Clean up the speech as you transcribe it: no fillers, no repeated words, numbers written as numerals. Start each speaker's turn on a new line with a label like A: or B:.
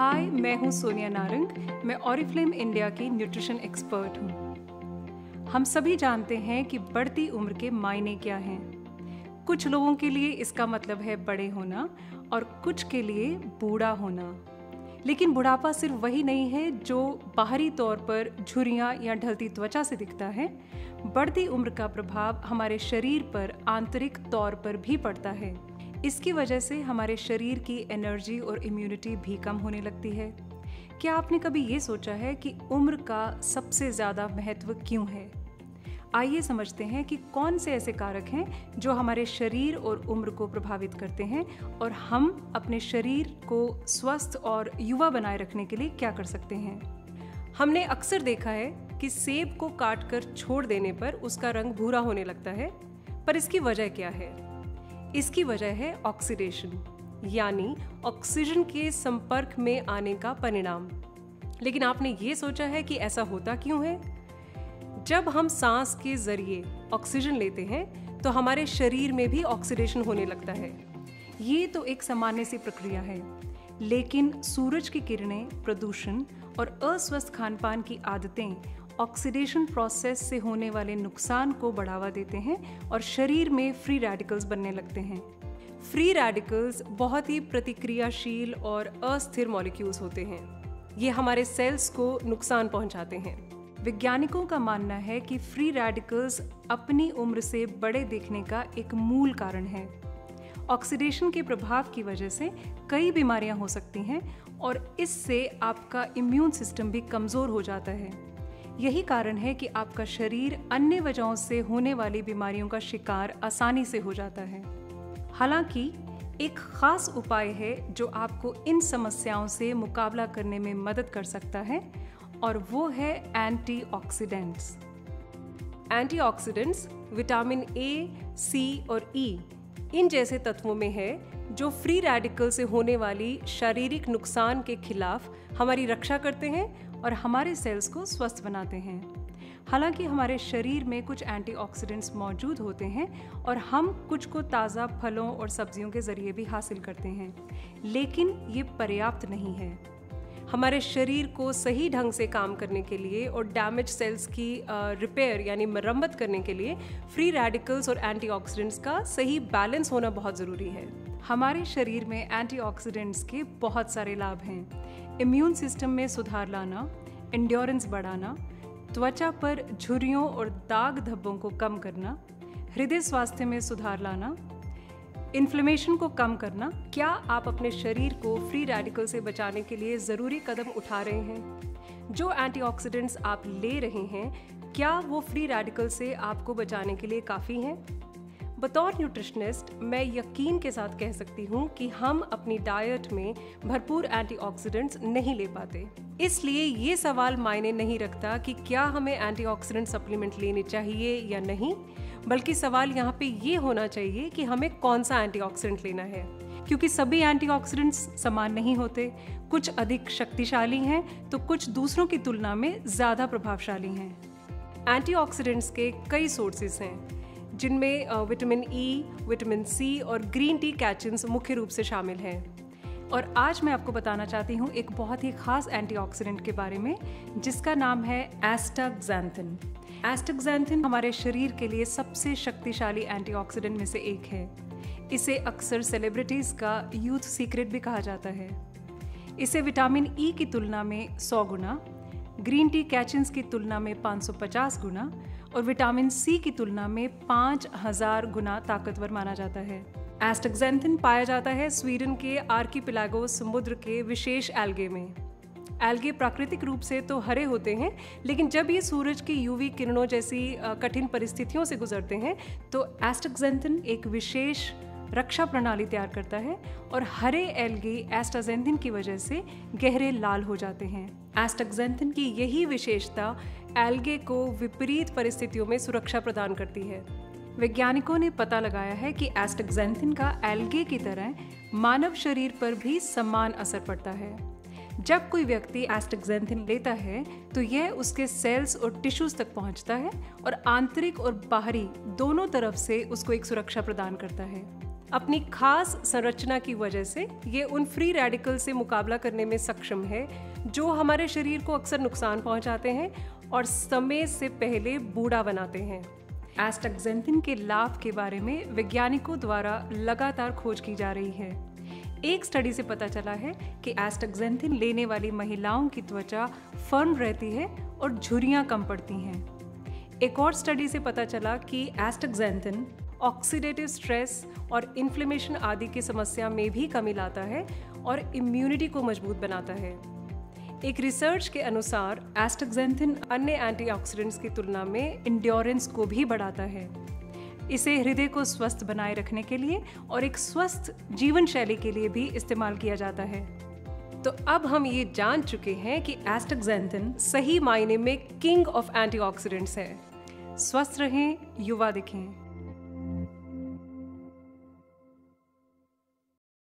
A: हाय, मैं हूँ सोनिया नारंग। मैं ऑरिफ्लेम इंडिया की न्यूट्रिशन एक्सपर्ट हूँ। हम सभी जानते हैं कि बढ़ती उम्र के मायने क्या हैं। कुछ लोगों के लिए इसका मतलब है बड़े होना और कुछ के लिए बूढ़ा होना। लेकिन बुढ़ापा सिर्फ वही नहीं है जो बाहरी तौर पर झुर्रियाँ या ढलती त्वचा से दिखता है। बढ़ती उम्र का प्रभाव हमारे शरीर पर आंतरिक तौर पर भी पड़ता है। इसकी वजह से हमारे शरीर की एनर्जी और इम्यूनिटी भी कम होने लगती है। क्या आपने कभी ये सोचा है कि उम्र का सबसे ज़्यादा महत्व क्यों है? आइए समझते हैं कि कौन से ऐसे कारक हैं जो हमारे शरीर और उम्र को प्रभावित करते हैं और हम अपने शरीर को स्वस्थ और युवा बनाए रखने के लिए क्या कर सकते हैं। हमने अक्सर देखा है कि सेब को काटकर छोड़ देने पर उसका रंग भूरा होने लगता है, पर इसकी वजह क्या है? इसकी वजह है ऑक्सीडेशन, यानी ऑक्सीजन के संपर्क में आने का परिणाम। लेकिन आपने ये सोचा है कि ऐसा होता क्यों है? जब हम सांस के जरिए ऑक्सीजन लेते हैं तो हमारे शरीर में भी ऑक्सीडेशन होने लगता है। ये तो एक सामान्य सी प्रक्रिया है, लेकिन सूरज की किरणें, प्रदूषण और अस्वस्थ खानपान की आदतें ऑक्सीडेशन प्रोसेस से होने वाले नुकसान को बढ़ावा देते हैं और शरीर में फ्री रेडिकल्स बनने लगते हैं। फ्री रेडिकल्स बहुत ही प्रतिक्रियाशील और अस्थिर मॉलिक्यूल्स होते हैं। ये हमारे सेल्स को नुकसान पहुंचाते हैं। वैज्ञानिकों का मानना है कि फ्री रेडिकल्स अपनी उम्र से बड़े दिखने का एक मूल कारण है। ऑक्सीडेशन के प्रभाव की वजह से कई बीमारियां हो सकती हैं और इससे आपका इम्यून सिस्टम भी कमज़ोर हो जाता है। यही कारण है कि आपका शरीर अन्य वजहों से होने वाली बीमारियों का शिकार आसानी से हो जाता है। हालांकि एक खास उपाय है जो आपको इन समस्याओं से मुकाबला करने में मदद कर सकता है, और वो है antioxidants. Antioxidants vitamin A, C और ई इन जैसे तत्वों में है जो फ्री रेडिकल से होने वाली शारीरिक नुकसान के खिलाफ हमारी रक्षा करते हैं और हमारे सेल्स को स्वस्थ बनाते हैं। हालांकि हमारे शरीर में कुछ एंटीऑक्सीडेंट्स मौजूद होते हैं और हम कुछ को ताज़ा फलों और सब्जियों के जरिए भी हासिल करते हैं, लेकिन ये पर्याप्त नहीं है। हमारे शरीर को सही ढंग से काम करने के लिए और डैमेज सेल्स की रिपेयर यानी मरम्मत करने के लिए फ्री रेडिकल्स और एंटीऑक्सीडेंट्स का सही बैलेंस होना बहुत ज़रूरी है। हमारे शरीर में एंटीऑक्सीडेंट्स के बहुत सारे लाभ हैं। इम्यून सिस्टम में सुधार लाना, एंड्योरेंस बढ़ाना, त्वचा पर झुर्रियों और दाग धब्बों को कम करना, हृदय स्वास्थ्य में सुधार लाना, इन्फ्लेमेशन को कम करना। क्या आप अपने शरीर को फ्री रेडिकल से बचाने के लिए ज़रूरी कदम उठा रहे हैं? जो एंटीऑक्सीडेंट्स आप ले रहे हैं, क्या वो फ्री रेडिकल से आपको बचाने के लिए काफ़ी हैं? बतौर न्यूट्रिशनिस्ट मैं यकीन के साथ कह सकती हूँ कि हम अपनी डाइट में भरपूर एंटीऑक्सीडेंट्स नहीं ले पाते। इसलिए ये सवाल मायने नहीं रखता कि क्या हमें एंटीऑक्सीडेंट सप्लीमेंट लेने चाहिए या नहीं, बल्कि सवाल यहाँ पे ये होना चाहिए कि हमें कौन सा एंटीऑक्सीडेंट लेना है। क्योंकि सभी एंटीऑक्सीडेंट्स समान नहीं होते, कुछ अधिक शक्तिशाली हैं तो कुछ दूसरों की तुलना में ज़्यादा प्रभावशाली हैं। एंटीऑक्सीडेंट्स के कई सोर्सेज हैं, जिनमें विटामिन ई, विटामिन सी और ग्रीन टी कैचिन्स मुख्य रूप से शामिल हैं। और आज मैं आपको बताना चाहती हूँ एक बहुत ही खास एंटीऑक्सीडेंट के बारे में, जिसका नाम है एस्टाक्सैंथिन। एस्टाक्सैंथिन हमारे शरीर के लिए सबसे शक्तिशाली एंटीऑक्सीडेंट में से एक है। इसे अक्सर सेलिब्रिटीज़ का यूथ सीक्रेट भी कहा जाता है। इसे विटामिन ई की तुलना में 100 गुना, ग्रीन टी कैचिन्स की तुलना में 550 गुना और विटामिन सी की तुलना में 5000 गुना ताकतवर माना जाता है। एस्टाक्सैंथिन पाया जाता है स्वीडन के आर्किपेलागोस समुद्र के विशेष एल्गे में। एल्गे प्राकृतिक रूप से तो हरे होते हैं, लेकिन जब ये सूरज की यूवी किरणों जैसी कठिन परिस्थितियों से गुजरते हैं तो एस्टाक्सैंथिन एक विशेष रक्षा प्रणाली तैयार करता है और हरे एल्गे एस्टाक्सैंथिन की वजह से गहरे लाल हो जाते हैं। एस्टाक्सैंथिन की यही विशेषता एल्गे को विपरीत परिस्थितियों में सुरक्षा प्रदान करती है। वैज्ञानिकों ने पता लगाया है कि एस्टाक्सैंथिन का एल्गे की तरह मानव शरीर पर भी समान असर पड़ता है। जब कोई व्यक्ति एस्टाक्सैंथिन लेता है तो यह उसके सेल्स और टिश्यूज तक पहुंचता है और आंतरिक और बाहरी दोनों तरफ से उसको एक सुरक्षा प्रदान करता है। अपनी खास संरचना की वजह से ये उन फ्री रेडिकल से मुकाबला करने में सक्षम है जो हमारे शरीर को अक्सर नुकसान पहुंचाते हैं और समय से पहले बूढ़ा बनाते हैं। एस्टैक्सेंथिन के लाभ के बारे में वैज्ञानिकों द्वारा लगातार खोज की जा रही है। एक स्टडी से पता चला है कि एस्टैक्सेंथिन लेने वाली महिलाओं की त्वचा फर्म रहती है और झुर्रियां कम पड़ती हैं। एक और स्टडी से पता चला कि एस्टैक्सेंथिन ऑक्सीडेटिव स्ट्रेस और इन्फ्लेमेशन आदि की समस्या में भी कमी लाता है और इम्यूनिटी को मजबूत बनाता है। एक रिसर्च के अनुसार एस्टैक्सेंथिन अन्य एंटीऑक्सीडेंट्स की तुलना में एंड्योरेंस को भी बढ़ाता है। इसे हृदय को स्वस्थ बनाए रखने के लिए और एक स्वस्थ जीवन शैली के लिए भी इस्तेमाल किया जाता है। तो अब हम ये जान चुके हैं कि एस्टैक्सेंथिन सही मायने में किंग ऑफ एंटीऑक्सीडेंट्स है। स्वस्थ रहें, युवा दिखें।